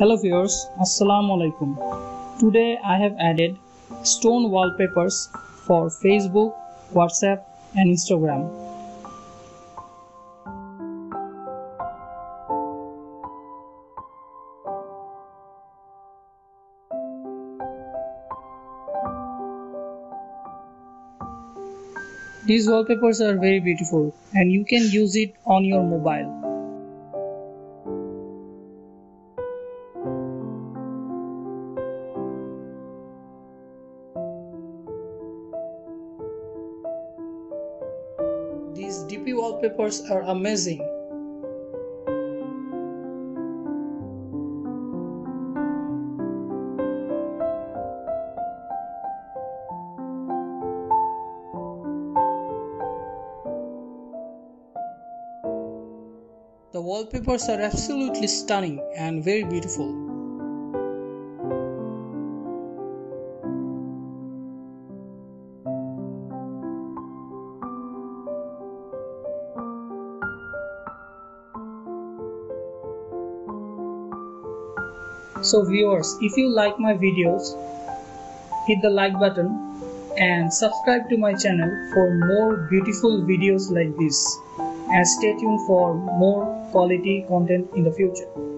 Hello viewers, Assalamu alaikum. Today I have added stone wallpapers for Facebook, WhatsApp and Instagram. These wallpapers are very beautiful and you can use it on your mobile. These DP wallpapers are amazing. The wallpapers are absolutely stunning and very beautiful. So viewers, if you like my videos, hit the like button and subscribe to my channel for more beautiful videos like this, and stay tuned for more quality content in the future.